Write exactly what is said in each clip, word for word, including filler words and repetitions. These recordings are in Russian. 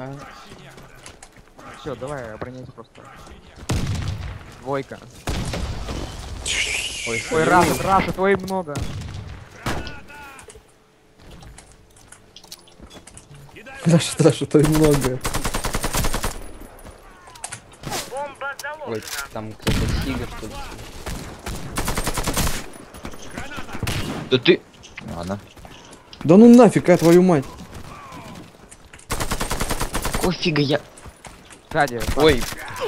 А... Все, давай, обороняйся просто. Двойка. Ой, Ой, Раша, Раша, твоих много. Раша, Раша, то и много. Ой, там кто-то Сига, что ли. Да ты... Ладно. Да ну нафиг, а твою мать. Кофига я... Сзади. Ой.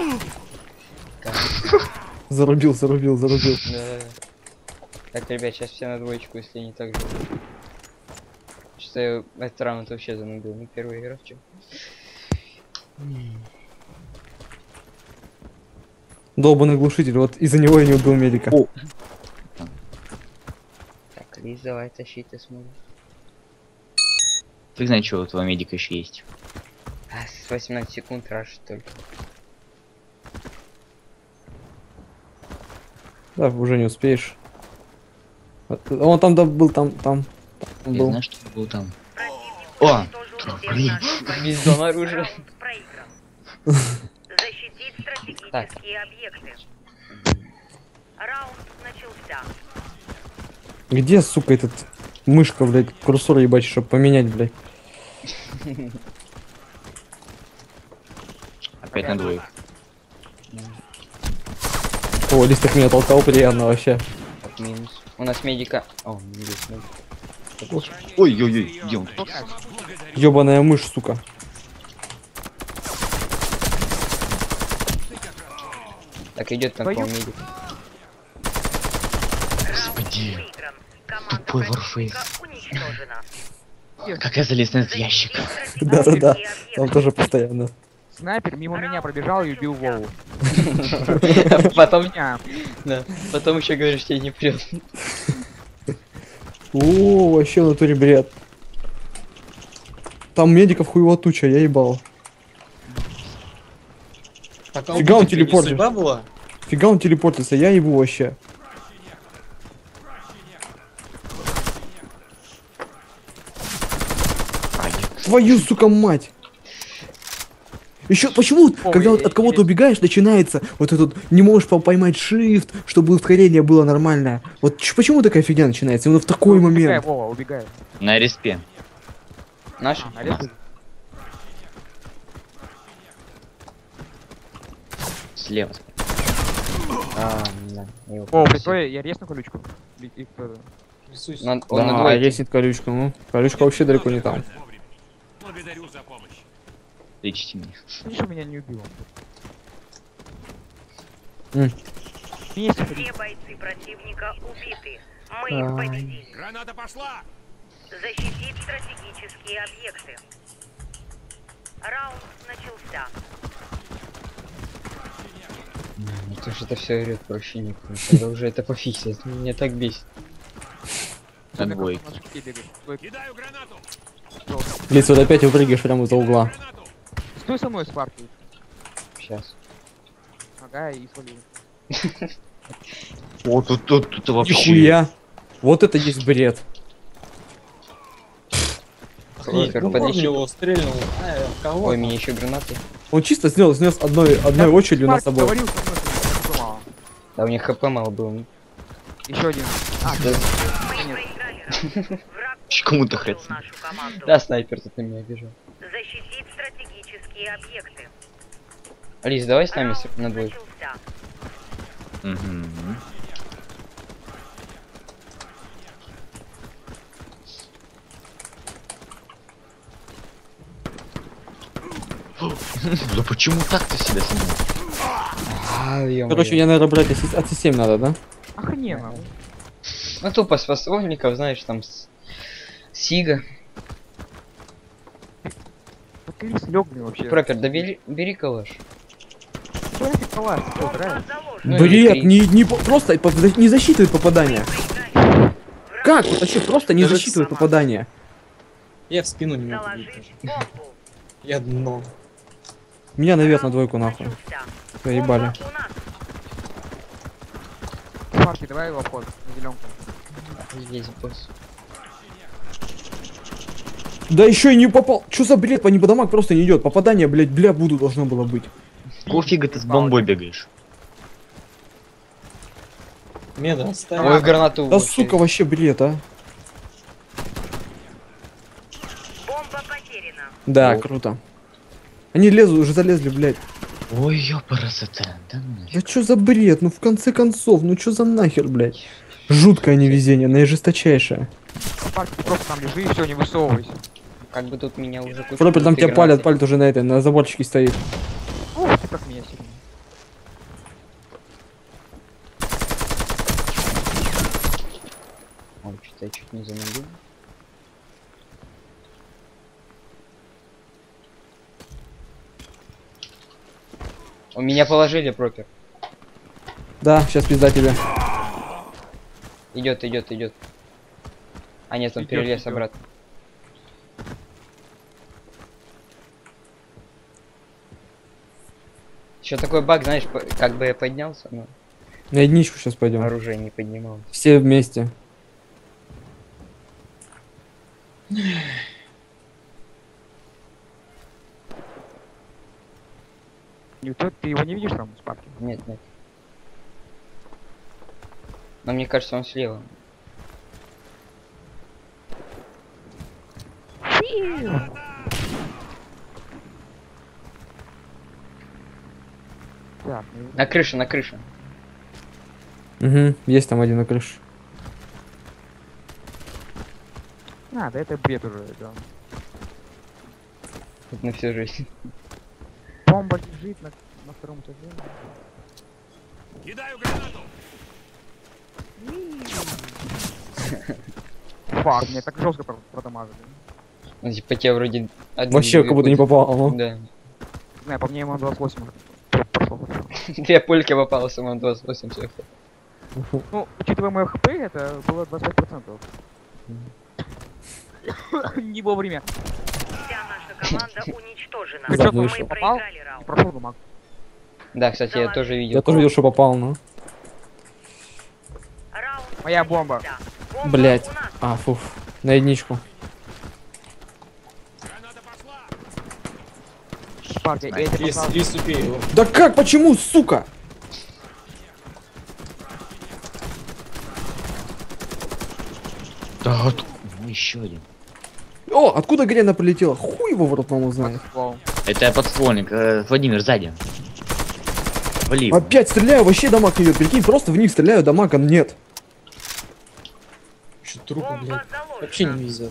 Зарубил, зарубил, зарубил. Да. Так, ребят, сейчас все на двоечку, если не так же. Что я этот раунд вообще занудил. Ну, первый игра в чем. Долбаный глушитель, вот из-за него я не убил медика. О. Так, Лиз, давай тащи, ты сможешь. Ты знаешь, что у твоего медика еще есть. А, с восемнадцати секунд раш только. Да, уже не успеешь. Он там да, был, там, там. там Я был. знаю, что был там. О! Блин. Бездон оружия. Защитить Так. стратегические объекты. Раунд начался. Где, сука, этот мышка, блядь, курсор ебать, чтобы поменять, блядь. Опять на двоих. О, листок меня толкал, приятно вообще. Так, минус. У нас медика. О, есть медик. Ой-ой-ой, где он? Ёбаная мышь, сука. Так, идет там Твою- медик. Господи. Выигран. Команда Тупой варфейс. противника уничтожена. Как я залез на этот ящик? Да-да-да, Стратегические там объекты. тоже постоянно. Снайпер мимо меня пробежал и убил Вову. Потом, Меня. да, потом еще говоришь, тебе не прет. О, вообще в натуре бред. Там медиков хуево туча, я ебал. Фига он телепортит. Фига он телепортится, я ебу вообще. Твою, сука, мать! Еще почему, Ой, когда вот от кого-то интересно. убегаешь, начинается вот этот не можешь по- поймать shift, чтобы ускорение было нормальное. Вот ч- почему такая фигня начинается именно в такой Убегай, момент? Вова, убегай. На респе. Наш? А, нарезай. Слева. А, да. я его О, пропустил. прикольно, я резну колючку. И- и кто-то. На- Он на Да, двойке. резнит колючку, ну. Колючка вообще далеко не там. Благодарю за помощь. Лечите меня. Видишь, меня не убил. М. Есть Все бойцы противника убиты. Мы их Ай. победили. Граната пошла! Защитить стратегические объекты. Раунд начался. Ну, то, что это все орет, проще не когда уже это пофиксит. Меня так бесит. На двоих. Кидаю гранату! Блин, вот опять выпрыгиваешь прямо из-за угла. Гранату! Стой со мной, Спарки. Сейчас. Ага, и свалил. О, тут, тут, тут вообще. Нихуя. Вот это есть бред. Супер, Ну, подлечи. его стрельнул. Э, в кого? Ой, меня еще гранаты. Он чисто снес, снес одной, одной очередью на собой. Говорил со мной, что ты мало. Да у них хп мало было. Еще один. А, Да, Мы нет. проиграли раунд. Враг Кому-то уничтожил хоть. нашу команду. да, снайпер тут на меня бежал. Защитить стратегические объекты. Алис, давай с нами Раунд с- на двойку. начался. Угу. Да почему так ты себя снимаешь? А, ё-моё. Короче, мне, наверное, брать от семь надо, да? охрененно. Ну тупо с фасольников, знаешь, там с... Сига. Да ты слёгный вообще. Пропер, да бери, бери калаш. Что нафиг калаш? Ты что, драйв? Ну, Бред, или не, не, по- просто по- не засчитывает попадание. Как? Вот вообще просто не Даже засчитывает сама. попадание. Я в спину не могу бить. Доложить бомбу. Я дно. Меня наверх на двойку нахуй. Начался. Заебали. Бомба у нас. Спарки, давай его обход. На зеленку. здесь босс. Да еще и не попал. Что за бред? По небу дамаг просто не идет. Попадание, блядь, бля, буду должно было быть. Какого фига ты с бомбой бегаешь? Меда, оставь. Ой, гранату. Да вообще. сука, вообще бред, а. Бомба потеряна. Да, О. круто. Они лезут, уже залезли, блядь. Ой, ёпарасоте. Да ну нафиг. Да что за бред? Ну в конце концов, ну что за нахер, блядь? Жуткое невезение, наижесточайшее. На парке ты просто там лежи и все, не высовывайся. Как бы тут меня уже куча Пропер, там тебя гранаты. палят, палят уже на этой, на заборчике стоит. Ух ты, как меня сильно. Ой, что-то я чуть не замедлил. У меня положили, пропер. Да, сейчас пизда тебе. Идет, идет, идет. А нет, он Идёт, перелез идёт. обратно. Еще такой баг, знаешь, по- как бы я поднялся, но На единичку сейчас пойдем. оружие не поднималось. Все вместе. И ты, ты его не видишь там с парки? Нет, нет. Но мне кажется, он слева. Так, ну, На крыше, на крыше. Угу, есть там один на крыше. а, да это бред уже, да. Тут на всю жизнь. Бомба лежит на, на втором этаже. Кидаю гранату. Фак, мне так жестко про- продамажили. Ну, типа тебе вроде... одну Вообще, две как будто не пульки. попал. ну. Да. Не знаю, по мне ему двадцать восемь п- прошло. Две пульки попало, самому двадцать восемь всех. Ну, учитывая мое хп, это было двадцать пять процентов. Не вовремя. Вся наша команда уничтожена. Ты чё, Мы вышел? Попал? проиграли Не раунд. прошел дамаг. Да, кстати, я тоже видел. Я тоже видел, что попал, ну. Раунд Моя бомба. начался. Бомба Блять. у нас. А, фуф. На единичку. Граната пошла. С парки, я тебе Рис, послал. рис, убей его. Да как? Почему, сука? Да вот. Ну, еще один. О, откуда грена полетела? Хуй его в рот, маму знает. Вау. Это подствольник. э, Владимир, сзади. Вали. Опять стреляю, вообще дамаг не идет. Прикинь, просто в них стреляю, дамага нет. Что трупа, Бомба блядь. заложена. Вообще не везет.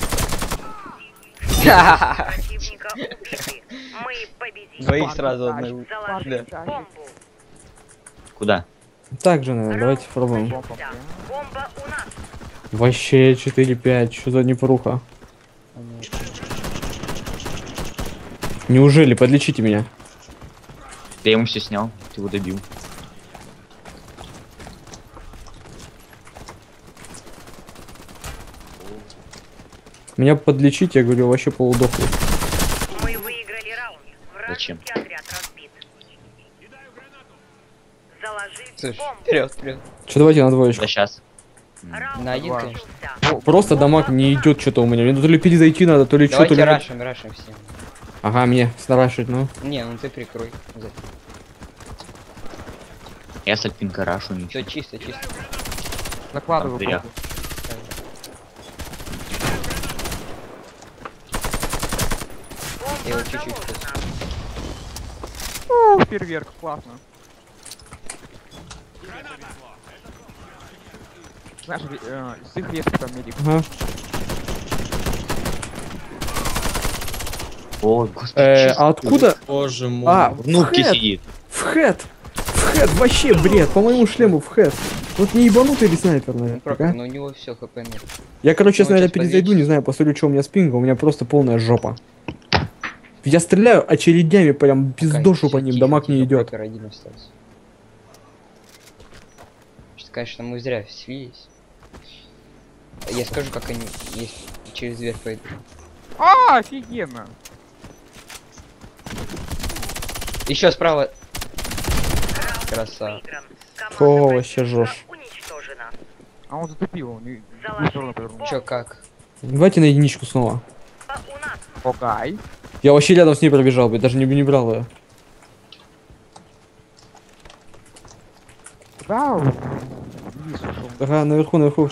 Противника убиты. Мы победили. Двоих сразу одного. Заложили Да. бомбу. Куда? Так же, наверное, давайте попробуем. Бомба. Да. Бомба у нас. Вообще четыре пять, что за непруха? Неужели? Подлечите меня. Я ему все снял, ты его добил. Меня подлечить, я говорю, вообще полудохлый. Мы выиграли раунд. Зачем? Вражеский отряд разбит. Заложить Слушай, бомбу. вперед, вперед. Что, давайте на двоечку. Да сейчас. Раунд На один, Два. конечно. начался. Просто дамаг не идет что-то у меня. Мне то ли перезайти надо, то ли что, то Давайте ли... рашим, рашим всем. Ага, мне старашить, ну. Не, ну ты прикрой. Я с альпинка рашу, Все ничего. чисто, чисто. Закладываю Там дверях. бомбу. Я его Бомба чуть-чуть заложена. Ух, фейерверк, классно. Знаешь, э, с их есть там медик. Ага. Ой, господи. Э, чё а откуда? Боже мой. А, В нубке хэт. сидит. В хэт! В хэт, вообще бред, по моему шлему в хэт. Вот не ебанутый ли снайпер, Ну, наверное, пропер, а? ну у него все хп нет. Я, короче, сейчас, Ну, наверное, сейчас перезайду, подлечишь. не знаю, посмотрю, что у меня с пингом, у меня просто полная жопа. Я стреляю очередями, прям пиздошу по ним, дамаг не идет. Пропер один остался. Что, конечно, мы зря слились. Я скажу, как они есть через дверь пойдут. А, офигенно. Еще справа. Красава. Выигран. О, Команда вообще противника жёшь. уничтожена. А он затупил, он и в другую сторону повернул. Чё, как? Давайте на единичку снова. Окей. Я вообще рядом с ней пробежал, блядь, даже не, не брал ее. Да, вниз ушел. Ага, наверху, наверху.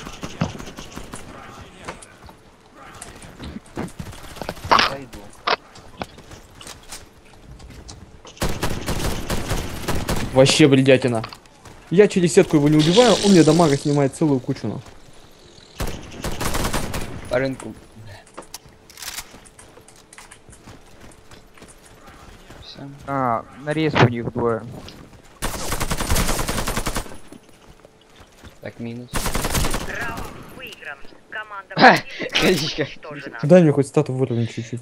Пойду. Вообще бредятина. Я через сетку его не убиваю, он мне дамага снимает целую кучу, ну. По рынку. Все. А, на рейс у них двое. Так, минус. Раунд выигран. Команда Ха! противника Конечно. уничтожена. Дай мне хоть стату выровнять чуть-чуть.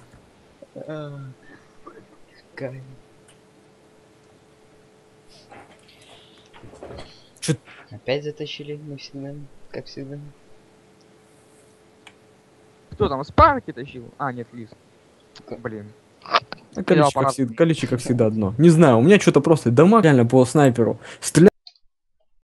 Чё- Опять затащили мы всегда, как всегда. Кто там, Спарки тащил? А, нет, Лис. Блин. А количество, как аппарат. всегда, количество, как всегда, одно. Не знаю, у меня что-то просто дамаг реально по снайперу. Стреляю